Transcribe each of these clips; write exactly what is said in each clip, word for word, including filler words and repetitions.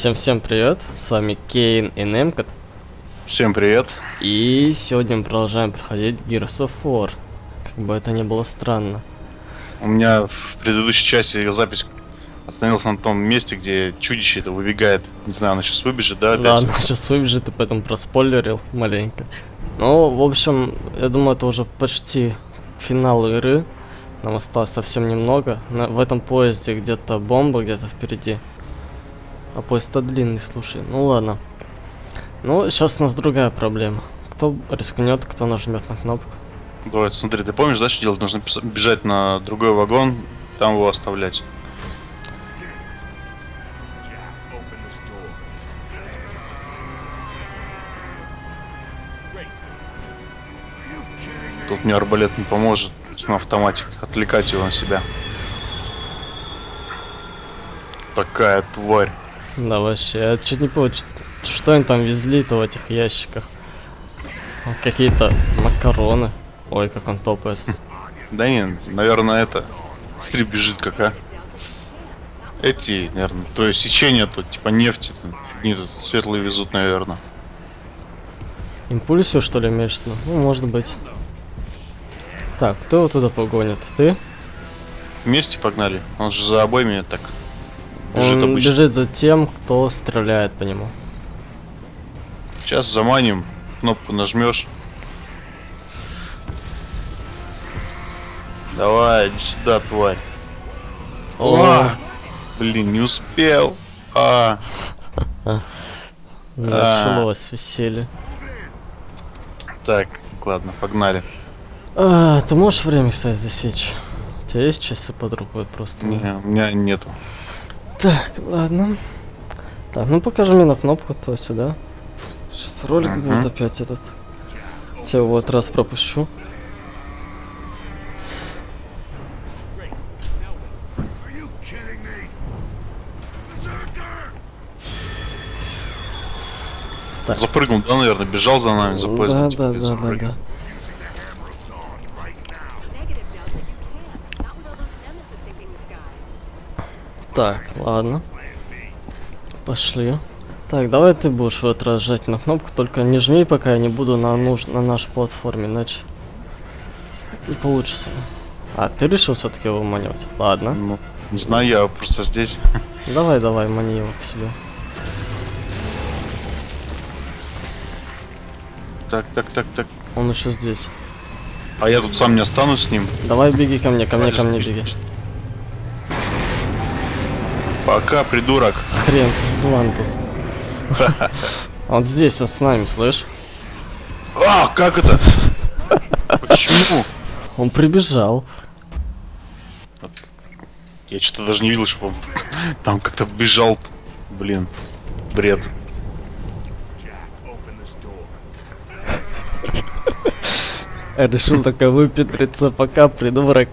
Всем-всем привет, с вами Кейн и Немкот. Всем привет. И сегодня мы продолжаем проходить Gears of War. Как бы это ни было странно. У меня в предыдущей части ее запись остановился на том месте, где чудище это выбегает. Не знаю, она сейчас выбежит, да, опять? Да, она сейчас выбежит, и поэтому проспойлерил маленько. Ну, в общем, я думаю, это уже почти финал игры. Нам осталось совсем немного. На, в этом поезде где-то бомба, где-то впереди. А поезд-то длинный, слушай. Ну ладно. Ну, сейчас у нас другая проблема. Кто рискнет, кто нажмет на кнопку. Давай, смотри, ты помнишь, да, что делать? Нужно бежать на другой вагон, там его оставлять. Тут мне арбалет не поможет на автомате отвлекать его на себя. Такая тварь. Да, вообще, я чуть не понял, что они там везли-то в этих ящиках. Какие-то макароны. Ой, как он топает. Да не, наверное, это... Смотри, бежит как, а. Эти, наверное, то есть сечение тут, типа нефти, фигни тут светлые везут, наверное. Импульсию, что ли, имеешь? Ну, может быть. Так, кто его туда погонит? Ты? Вместе погнали. Он же за обоими так бежит Он обычно. бежит за тем, кто стреляет по нему. Сейчас заманим, кнопку нажмешь. Давай, иди сюда, тварь. О, О, блин, не успел. А, началось веселье. так, ладно, погнали. А, ты можешь время, кстати, засечь? У тебя есть часы под рукой просто? Не, у меня нету. Так, ладно. Так, ну покажи мне на кнопку туда-сюда. Сейчас ролик Uh-huh. будет опять этот. Я его вот раз пропущу. Так. Запрыгнул, да, наверное, бежал за нами, за поездом. Да, типа, да, да, да, запрыгнул. да. Так, ладно. Пошли. Так, давай ты будешь вот разжать на кнопку, только не жми, пока я не буду на, нуж... на нашей платформе, иначе не получится. А, ты решил все-таки его маневать? Ладно. Ну, не знаю, я просто здесь. Давай, давай, мани его к себе. Так, так, так, так. Он еще здесь. А я тут сам не останусь с ним. Давай беги ко мне, ко мне, ко мне беги. Пока, придурок. Хрен ты, Сдлантус. Он здесь, он с нами, слышь? А, как это? Почему? Он прибежал. Я что-то даже не видел, что он там как-то бежал. Блин, бред. Я решил только выпетриться, пока, придурок.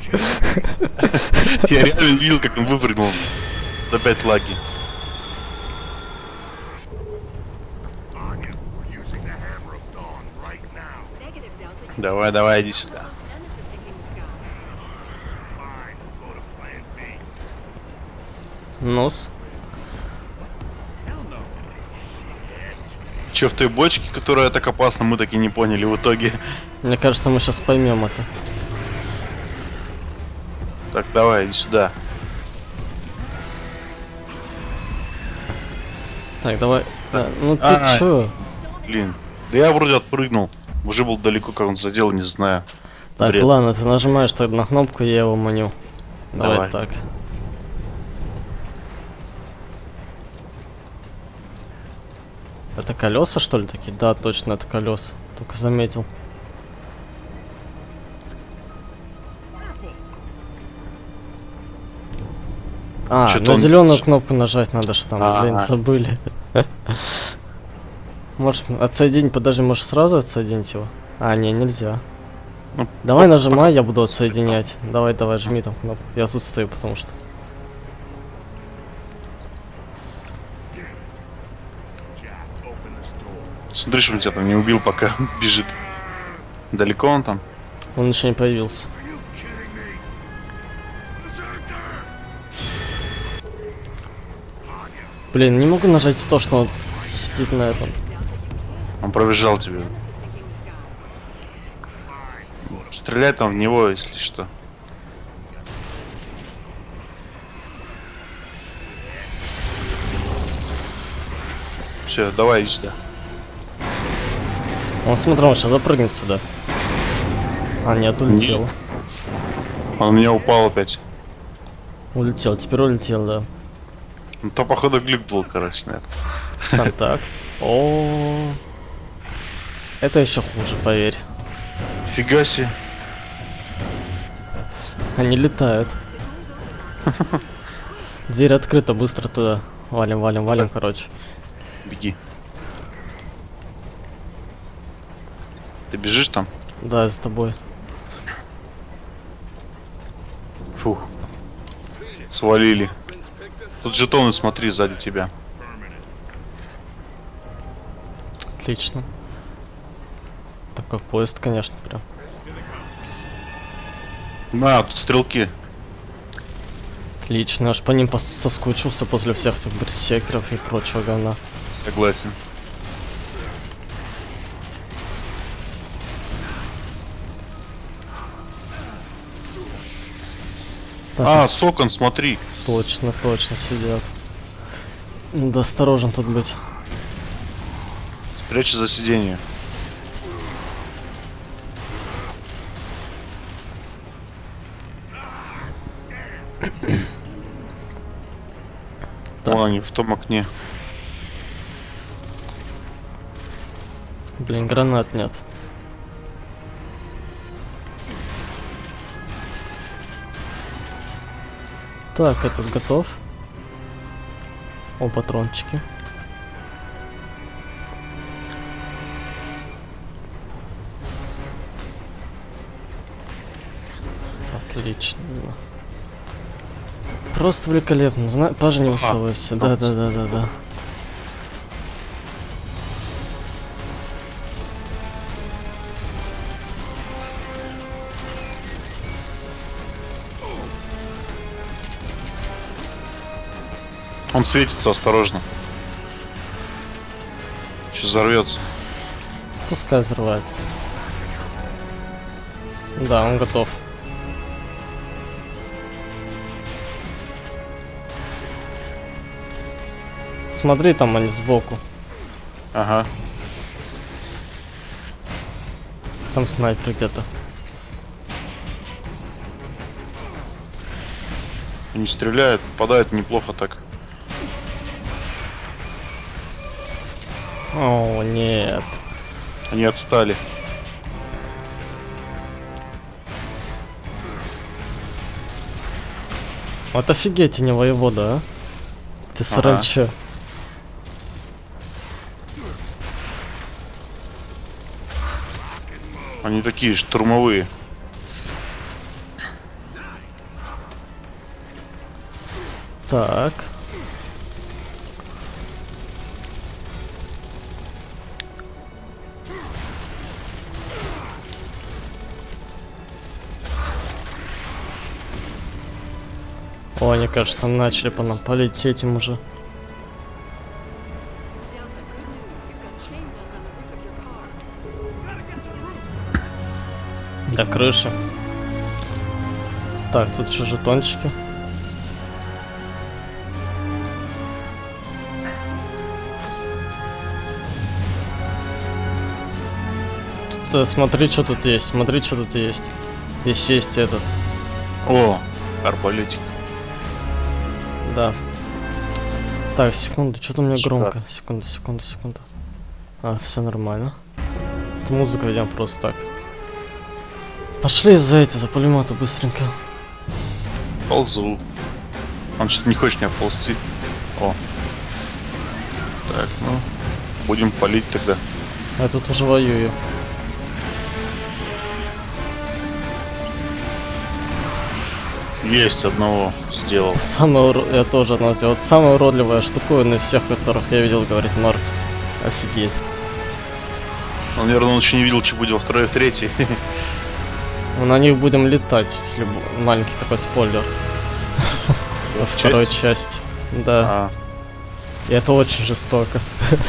Я реально не видел, как он выпрыгнул. Опять лаги. Давай, давай, иди сюда. Нос. Че в той бочке, которая так опасна, мы так и не поняли в итоге. Мне кажется, мы сейчас поймем это. Так, давай, иди сюда. Так, давай. Да, ну ты А, чё? Блин. Да я вроде отпрыгнул. Уже был далеко, как он задел, не знаю. Так, Бред. ладно, ты нажимаешь тогда на кнопку, я его маню. Давай, Давай. так. Это колеса, что ли, такие? Да, точно, это колеса. Только заметил. А, Чё-то на он- зеленую кнопку нажать надо, что там, А-а. блин, забыли. Можешь отсоединить, подожди, можешь сразу отсоединить его? А, не, нельзя. Ну, Давай пока- нажимай, я буду отсоединять. Давай, давай, жми там кнопку. Я тут стою, потому что. Смотри, что он тебя там не убил, пока бежит. Далеко он там? Он еще не появился. Блин, не могу нажать то, что он сидит на этом. Он пробежал тебе. Стреляй там в него, если что. Все, давай иди сюда. Он, смотри, он сейчас запрыгнет сюда. А, нет, улетел. Нет. Он у меня упал опять. Улетел, теперь улетел, да. Ну, то, походу, глюк был, короче, наверное. Контакт. О, это еще хуже, поверь. Фига себе. Они летают. Дверь открыта, быстро туда. Валим, валим, валим, короче. Беги. Ты бежишь там? Да, за тобой. Фух. Свалили. Тут жетоны, смотри, сзади тебя. Отлично. Такой поезд, конечно, прям. На, тут стрелки. Отлично, аж по ним пос- соскучился после всех этих берсеркеров и прочего говна. Согласен. Так, А, сокон, смотри. точно, точно сидят. Надо осторожен тут быть. Спрячь за сиденье. Так. Вон они в том окне. Блин, гранат нет. Так, этот готов. О, патрончики. Отлично. Просто великолепно. Зна... Пажа, не высовывайся. Да, да, да, да, да. Он светится, осторожно. Сейчас взорвется. Пускай взрывается. Да, он готов. Смотри, там они сбоку. Ага. Там снайпер где-то. Они стреляют, попадают неплохо так. О, нет. Они отстали. Вот офигеть, не воевода, а? Ты саранча. Ага. Они такие штурмовые. Так. О, они, кажется, начали по нам палить этим уже. До крыши. Так, тут еще жетончики. Тут, э, смотри, что тут есть. Смотри, что тут есть. Здесь есть этот. О, арбалетик. Да. Так, секунду, что-то у меня Шикар. громко. Секунду, секунду, секунду. А, все нормально. Тут музыку ведем просто так. Пошли за эти, за пулеметы быстренько. Ползу. Он что-то не хочет меня ползти. О. Так, ну. Будем палить тогда. Я тут уже воюю. Есть одного сделал. Самое уро... Я тоже одно сделал. Вот самая уродливая штуковина из всех, которых я видел, говорит Маркс. Офигеть. Он, наверное, он еще не видел, что будет во второй и в третьей. Мы на них будем летать, если бу- маленький такой спойлер. Во второй части. Да. А, И это очень жестоко.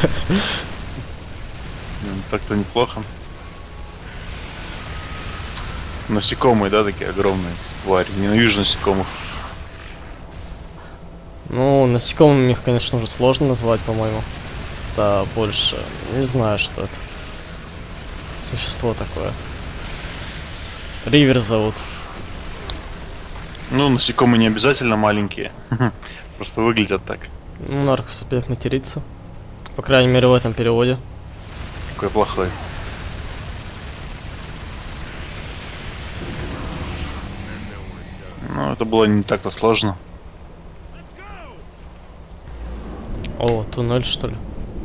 Так-то неплохо. Насекомые, да, такие огромные твари. Ненавижу насекомых. Ну, насекомыми их, конечно, уже сложно назвать, по-моему. Да, больше. Не знаю, что это. Существо такое. Ривер зовут. Ну, насекомые не обязательно маленькие. Просто выглядят так. Ну, Наркус опять матерится. По крайней мере, в этом переводе. Какой плохой. Ну, это было не так-то сложно. О, туннель, что ли?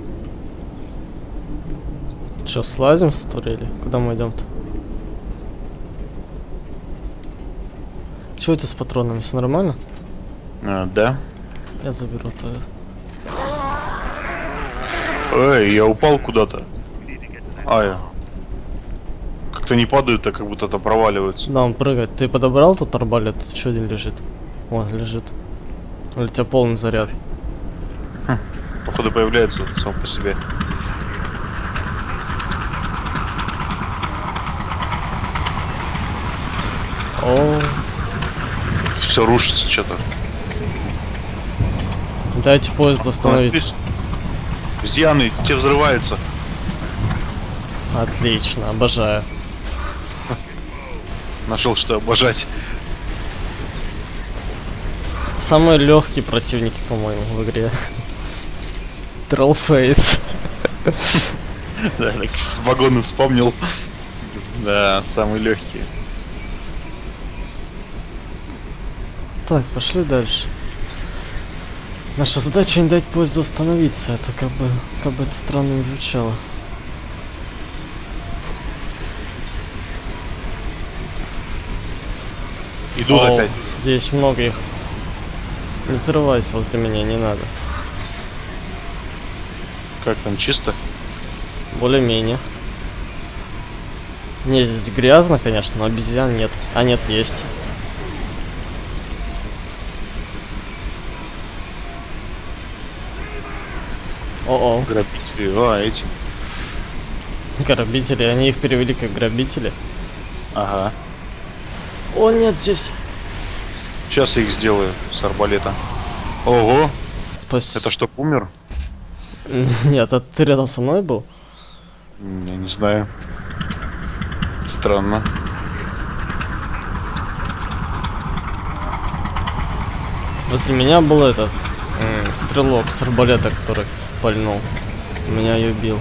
Че, слазим с турели? Куда мы идем-то? Че это с патронами? Все нормально? А, да. Я заберу тогда. Эй, я упал куда-то. А, я. Как-то не падают, а как будто там проваливаются. Да, он прыгает. Ты подобрал тут арбалет? Тут что один лежит? Вот, лежит. Или у тебя полный заряд? Хм, походу появляется сам по себе. О, Все рушится что-то. дайте поезд остановиться. Обезьяны, те взрываются. Отлично, обожаю. Нашел что обожать. Самые легкие противники, по-моему, в игре. Троллфейс. Да, так с вагона вспомнил. Да, самые легкие. Так, пошли дальше. Наша задача не дать поезду остановиться. Это как бы, как бы это странно не звучало. Идут О, опять. здесь много их. Не взрывайся возле меня, не надо. Как там, чисто? Более-менее. Не, здесь грязно, конечно, но обезьян нет. А нет, есть. О-о. Грабители. А, эти. Грабители, они их перевели как грабители. Ага. О, нет, здесь. Сейчас я их сделаю с арбалета. Ого! Спасибо. Это что, умер? Нет, а ты рядом со мной был? Я не знаю. Странно. Возле меня был этот м, стрелок с арбалета, который пальнул. Меня и убил.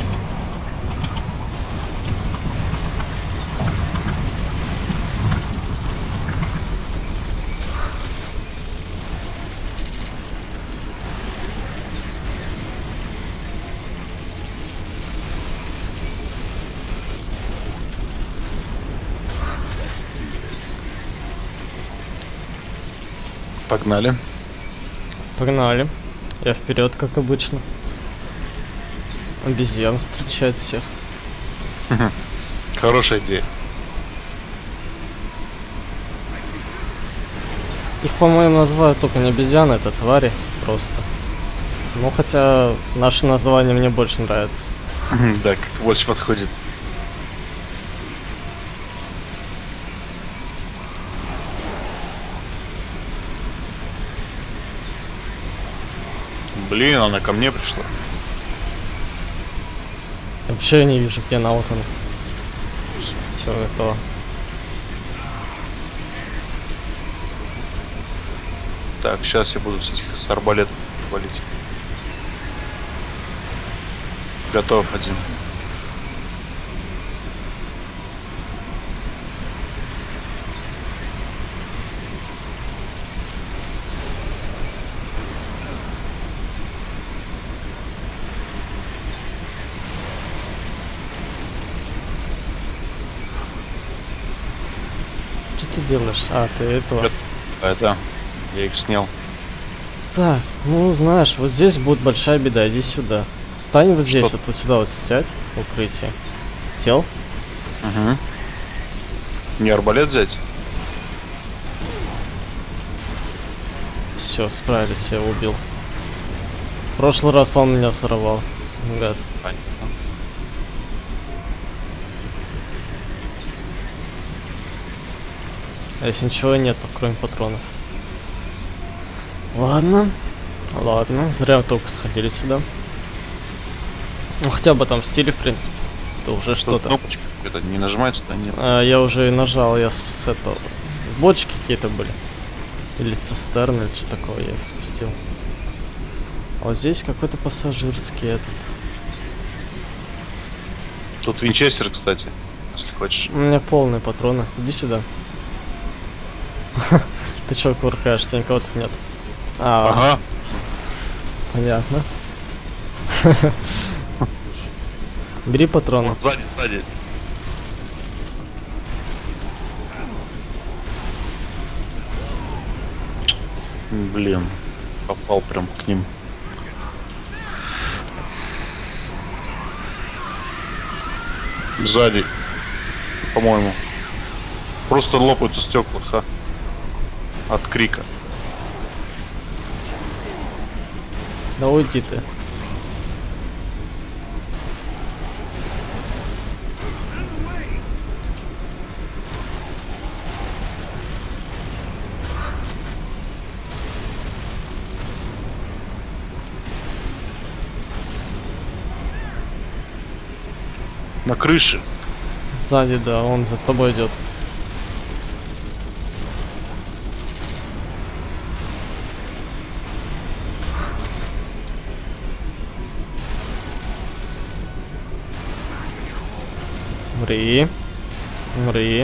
Погнали. Погнали. Я вперед, как обычно. Обезьян встречает всех. Хорошая идея. Их, по-моему, называют только не обезьяны, это твари просто. Ну, хотя наше название мне больше нравится. Да, как-то больше подходит. Блин, она ко мне пришла. Вообще я не вижу, где она, вот она. Все, это... Так, сейчас я буду с этих с арбалетов валить. Готов один. Что ты делаешь? А, ты этого... А, да, я их снял. Так, ну знаешь, вот здесь будет большая беда, иди сюда. Стань вот здесь, Что? вот, вот сюда вот сядь, в укрытие. Сел? Угу. Не арбалет взять? Все, справились, я его убил. прошлый раз он меня взорвал. Гад. Понятно. А если ничего нету, кроме патронов? Ладно. Ладно, зря мы только сходили сюда. Ну хотя бы там в стиле, в принципе. Это уже что-то. Кнопочка это не нажимается, да нет. А, я уже и нажал, я с, с этого. Бочки какие-то были. Или цистерны, или что такое я их спустил. А вот здесь какой-то пассажирский этот. Тут винчестер, кстати, если хочешь. У меня полные патроны. Иди сюда. Ты чё куркаешь? Тебя никого тут нет. А, Ага. понятно. Бери патроны. Вот сзади, сзади. Блин, попал прям к ним. Сзади, по-моему. Просто лопаются стекла, ха. От крика. Да уйди ты. На крыше. Сзади, да, он за тобой идет. Мри. Мри.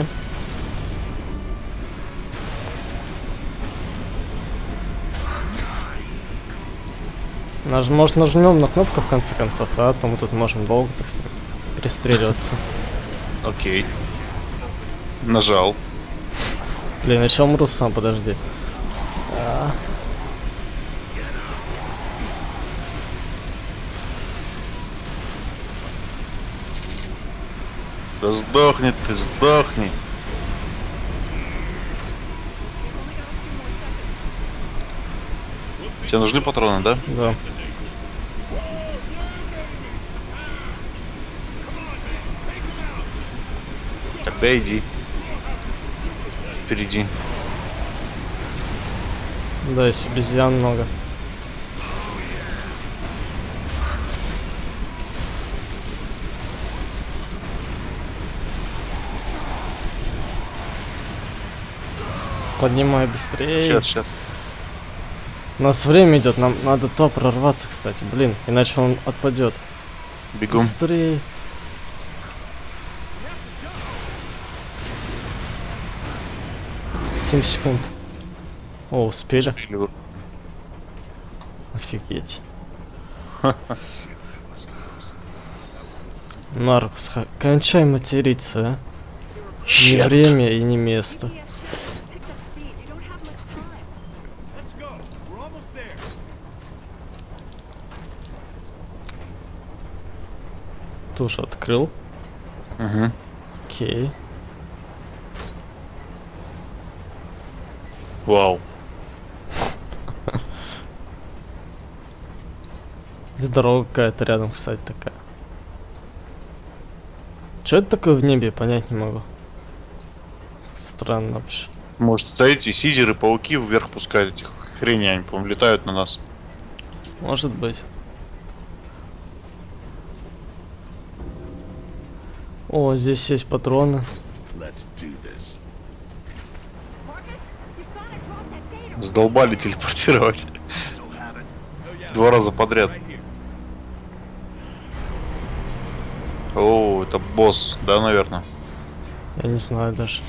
Наж... Может нажмем на кнопку в конце концов, а то мы тут можем долго так сказать, перестреливаться. Окей. Нажал. Блин, я чё умру сам, подожди. А. Да сдохни ты, сдохни. Тебе нужны патроны, да? Да. Тогда иди. Впереди. Да, есть обезьян много. Поднимай быстрее. Сейчас, сейчас. У нас время идет, нам надо то прорваться, кстати, блин, иначе он отпадет. Бегом. Быстрее. семь секунд. О, успели. Офигеть. Маркус, ха- кончай материться, а? Не Щет. время и не место. Туш открыл. Угу. Окей. Вау. Здесь дорога какая-то рядом, кстати, такая. Что это такое в небе, понять не могу. Странно вообще. Может, это эти сизеры, пауки вверх пускают этих хрени, они, по-моему, летают на нас. Может быть. О, здесь есть патроны. Сдолбали телепортировать. Два раза подряд. О, это босс, да, наверное? Я не знаю даже.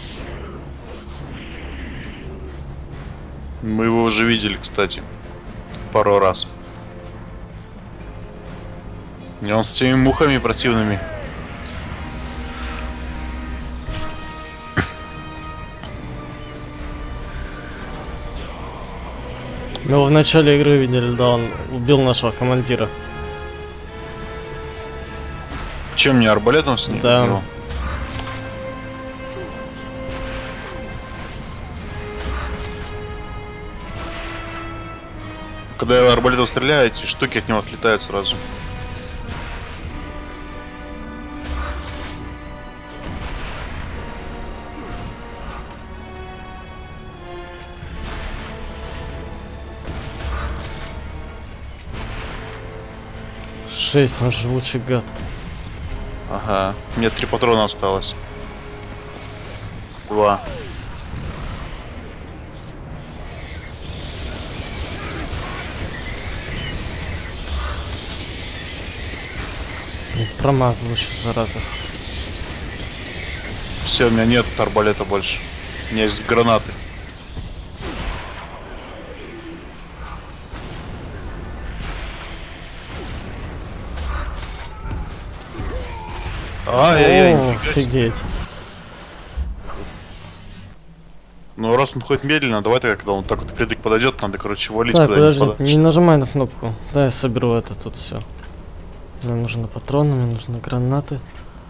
Мы его уже видели, кстати. Пару раз. И он с теми мухами противными. Мы его в начале игры видели, да, он убил нашего командира. Чем мне арбалетом с ним? Да. убил? Когда я арбалетом стреляю, эти штуки от него отлетают сразу. Шесть, он живучий гад. Ага. Нет, три патрона осталось. Два. Промазал еще, зараза. Все, у меня нет арбалета больше. У меня есть гранаты. Ай-яй-яй, О, нифига себе. офигеть. Ну раз он ходит медленно, давай-то, когда он так вот впритык подойдет, надо, короче, валить Так, куда-нибудь подожди, подальше. не нажимай на кнопку. Да, я соберу это тут все. Мне нужны патроны, мне нужны гранаты.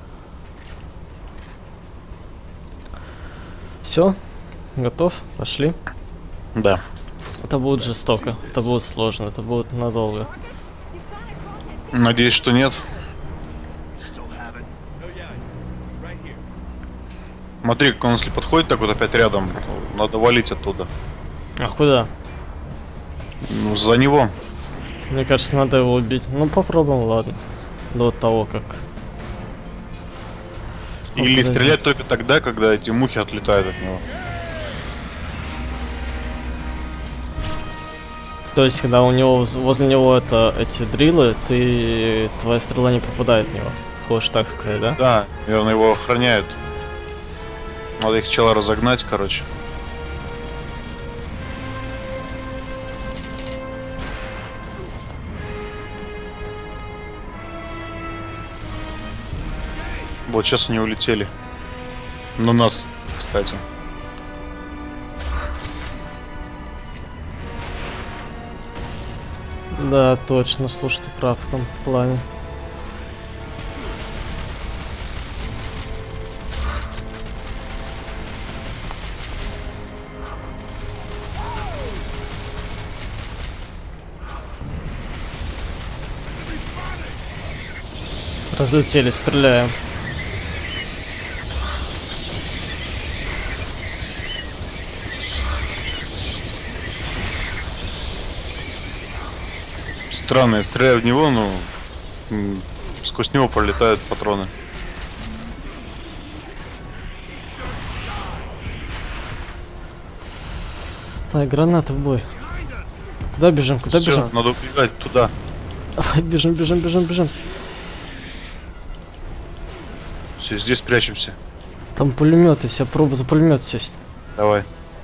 Все, готов, пошли. Да. Это будет жестоко, это будет сложно, это будет надолго. Надеюсь, что нет. Смотри, как он если подходит так вот опять рядом, надо валить оттуда. А куда? Ну, за него. Мне кажется, надо его убить. Ну попробуем, ладно. До того, как... Он Или подойдет. стрелять только тогда, когда эти мухи отлетают от него. То есть, когда у него воз- возле него это эти дрилы, ты твоя стрела не попадает в него. Хочешь так сказать, да? Да, наверное, его охраняют. Надо их чела разогнать, короче. Вот сейчас они улетели. На нас, кстати. Да, точно, слушай, ты прав в том плане. Разлетели, стреляем. Странно, я стреляю в него, но м, сквозь него пролетают патроны. Так, гранаты в бой. Куда бежим, куда Всё, бежим? надо убегать туда. Давай, бежим, бежим, бежим, бежим. Все, здесь прячемся. Там пулемет, если я пробую за пулемет сесть. Давай.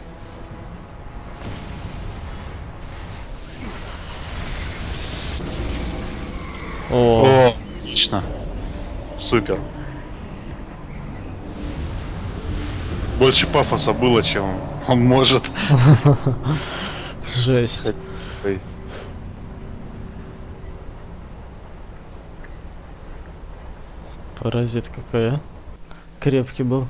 О, О, отлично. Супер. Больше пафоса было, чем он может. жесть. Ой. Паразит какой, а? Крепкий был.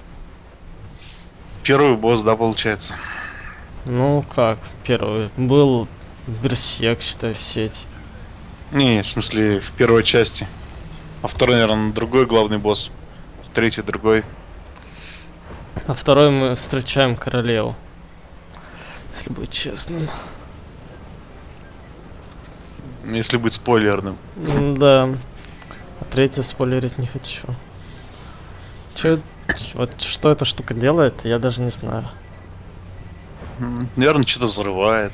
Первый босс, да, получается. Ну как, первый. Был Берсерк, считай, в сеть. Не, в смысле, в первой части. А второй, наверное, другой главный босс. В третий другой. А второй мы встречаем королеву. Если быть честным. Если быть спойлерным. М, Да. А третий спойлерить не хочу. Чё, ч- вот что эта штука делает, я даже не знаю. М, Наверное, что-то взрывает.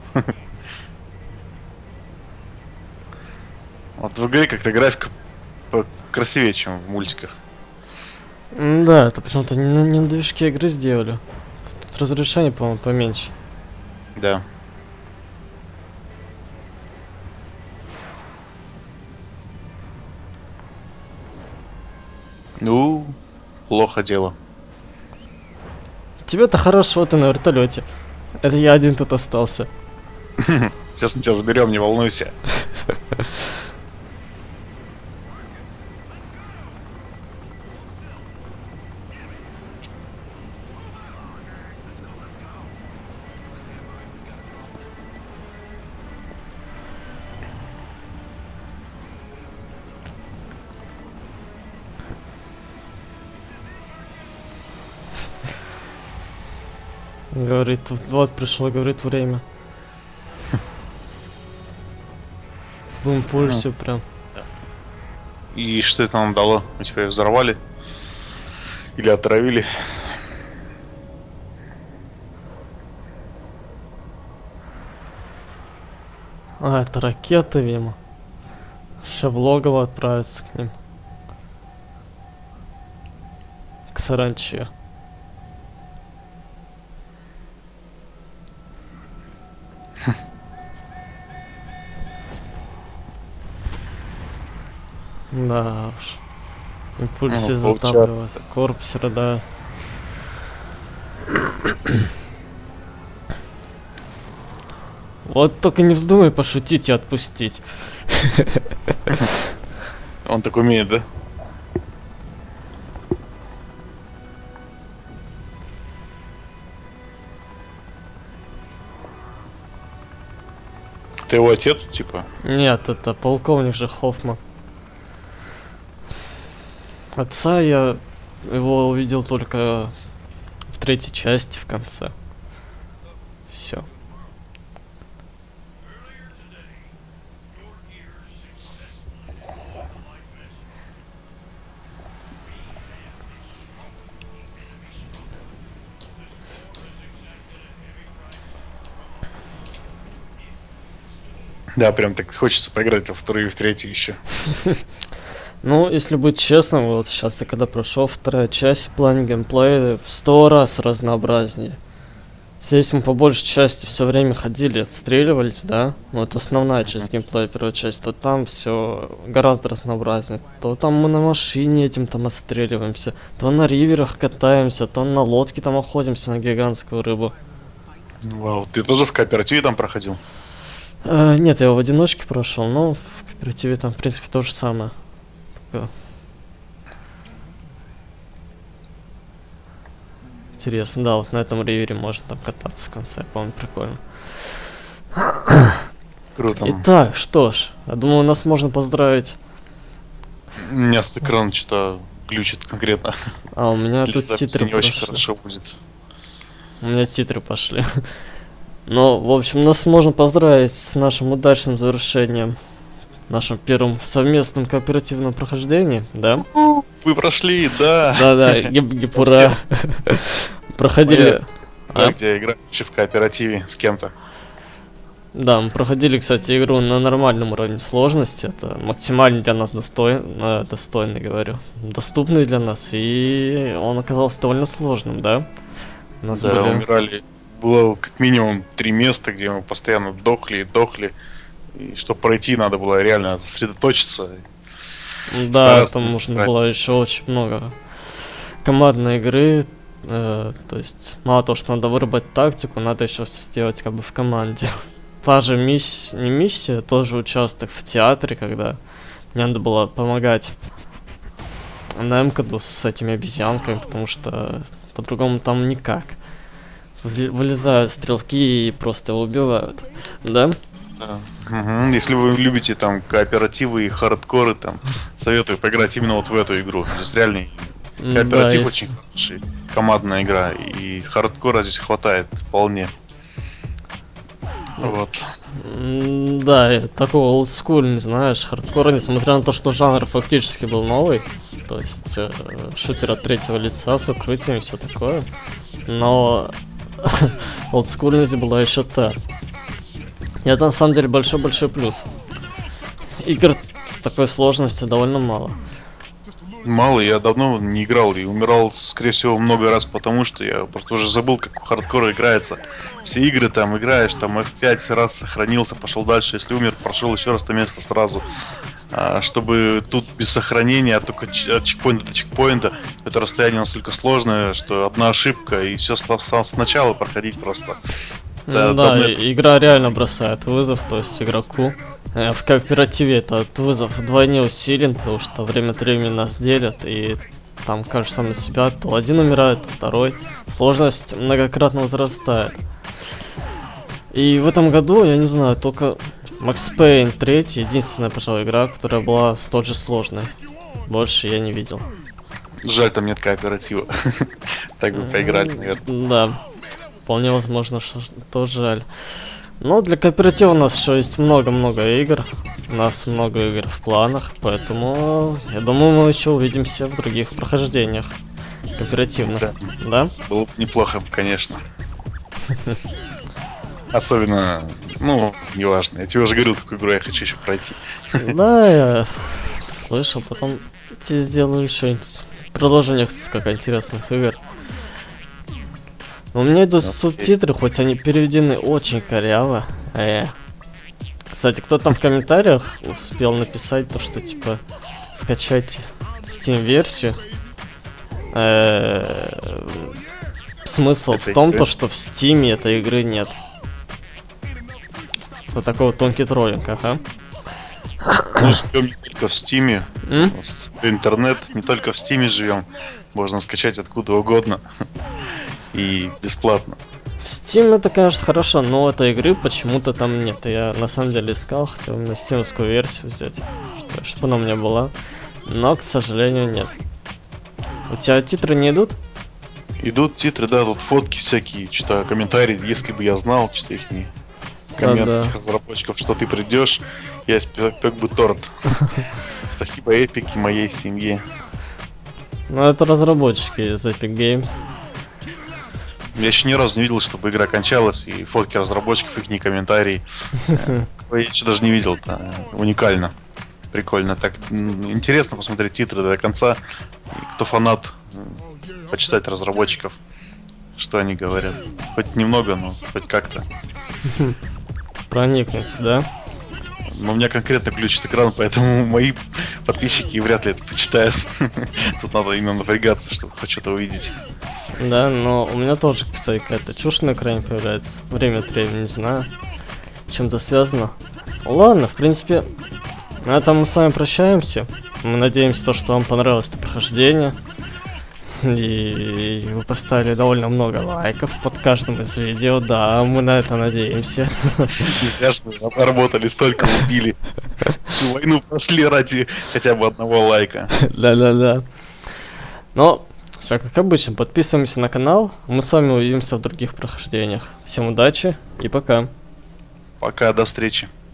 Вот в игре как-то графика красивее, чем в мультиках. М, Да, это почему-то не, на- не на движке игры сделали. Тут разрешение, по-моему, поменьше. Да. Ну, плохо дело. Тебе-то хорошо, ты на вертолете. Это я один тут остался. Сейчас мы тебя заберем, не волнуйся. Говорит, вот, вот пришло, говорит, время. В импульсе прям. И что это нам дало? Мы тебя взорвали? Или отравили? А, это ракеты, видимо. Сейчас в логово отправиться к ним. К саранче. Да уж. Импульсе Ну, затапливает. Корпусера, да. Вот только не вздумай пошутить и отпустить. Он так умеет, да? Ты его отец, типа? Нет, это полковник же Хоффман. Отца я его увидел только в третьей части в конце. Все. Да, прям так хочется поиграть во вторую и в третью еще. Ну, если быть честным, вот сейчас я когда прошел вторая часть в плане геймплея, в сто раз разнообразнее. Здесь мы по большей части все время ходили, отстреливались, да? Ну, это основная часть геймплея, первая часть. То там все гораздо разнообразнее. То там мы на машине этим там отстреливаемся, то на риверах катаемся, то на лодке там охотимся на гигантскую рыбу. Вау, ты тоже в кооперативе там проходил? Э, нет, я его в одиночке прошел, но в кооперативе там, в принципе, то же самое. Только... Интересно, да, вот на этом ривере можно там кататься в конце, по-моему, прикольно. Круто. Итак, что ж, я думаю, нас можно поздравить. У меня с экрана что-то глючит конкретно. А, у меня Для тут записи титры не очень пошли. хорошо будет. У меня титры пошли. Ну, в общем, нас можно поздравить с нашим удачным завершением. Нашим первым совместным кооперативным прохождением, да? Вы прошли, да. Да-да, гип-гип-ура. Проходили... Да, где играешь в кооперативе с кем-то. Да, мы проходили, кстати, игру на нормальном уровне сложности. Это максимально для нас достойный, достойный, говорю, доступный для нас. И он оказался довольно сложным, да? У нас Да, были... умирали. Было как минимум три места, где мы постоянно дохли и дохли. И чтобы пройти, надо было реально сосредоточиться. Да, там нужно было еще очень много командной игры. Э, то есть, мало того, что надо выработать тактику, надо еще все сделать как бы в команде. Та же миссия, не миссия, тоже участок в театре, когда мне надо было помогать Немкаду с этими обезьянками, потому что по-другому там никак. Вылезают стрелки и просто его убивают, да? Да. Угу. Если вы любите там кооперативы и хардкоры, там советую поиграть именно вот в эту игру. Здесь реальный кооператив, да, очень хороший, командная игра, и хардкора здесь хватает вполне. Вот. Да, такого олдскульный, знаешь, хардкора, несмотря на то, что жанр фактически был новый, то есть э, шутер от третьего лица с укрытием и все такое, но олдскульность была еще та. И это на самом деле большой-большой плюс. Игр с такой сложностью довольно мало. Мало, я давно не играл и умирал, скорее всего, много раз, потому что я просто уже забыл, как в хардкор играется. Все игры там играешь, там эф пять раз сохранился, пошел дальше, если умер, прошел еще раз то место сразу. А, чтобы тут без сохранения, только от чекпоинта до чекпоинта, это расстояние настолько сложное, что одна ошибка и все сначала проходить просто. Да, да, давно... игра реально бросает вызов, то есть игроку. В кооперативе этот вызов вдвойне усилен, потому что время от времени нас делят, и там кажется на себя, то один умирает, то второй. Сложность многократно возрастает. И в этом году, я не знаю, только Max Payne три, единственная, пожалуй, игра, которая была столь же сложной. Больше я не видел. Жаль, там нет кооператива. Так бы поиграли, наверное. Да. вполне возможно, что то жаль. Но для кооператива у нас еще есть много-много игр. У нас много игр в планах, поэтому я думаю, мы еще увидимся в других прохождениях кооперативных, да? да? Было бы неплохо, конечно. Особенно, ну, неважно. Я тебе уже говорил, какую игру я хочу еще пройти. Да, я слышал, потом тебе сделаю еще продолжение как интересных игр. У меня идут okay. субтитры, хоть они переведены очень коряво. Э. Кстати, кто там в комментариях успел написать то, что типа скачать Steam-версию. Э. Смысл это в том, то, что в Steam этой игры нет. Вот такой вот тонкий троллинг, ага. Мы живем не только в Steam. Интернет не только в Steam живем. Можно скачать откуда угодно. И бесплатно. В Steam это, конечно, хорошо, но этой игры почему-то там нет. Я на самом деле искал, хотел на стимовскую версию взять, чтобы она у меня была. Но, к сожалению, нет. У тебя титры не идут? Идут титры, да, тут фотки всякие, читаю комментарии, если бы я знал, что их не коммент да, этих разработчиков, что ты придешь, я испек бы торт. Спасибо Epic и моей семье. Ну это разработчики из Epic Games. Я еще ни разу не видел, чтобы игра кончалась, и фотки разработчиков, их не комментарии. Я еще даже не видел, уникально. Прикольно. Так интересно посмотреть титры до конца. Кто фанат, почитать разработчиков, что они говорят. Хоть немного, но хоть как-то. Проникнуться, да? Но у меня конкретно включит экран, поэтому мои подписчики вряд ли это почитают. Тут надо именно напрягаться, чтобы хоть что-то увидеть. Да, но у меня тоже, кстати, какая-то чушь на экране появляется. Время от времени, не знаю. Чем-то связано. Ладно, в принципе, на этом мы с вами прощаемся. Мы надеемся, что вам понравилось это прохождение. И вы поставили довольно много лайков под каждым из видео. Да, мы на это надеемся. Не зря ж мы работали, столько убили. Всю войну прошли ради хотя бы одного лайка. Да-да-да. Но, все как обычно, подписываемся на канал. Мы с вами увидимся в других прохождениях. Всем удачи и пока. Пока, до встречи.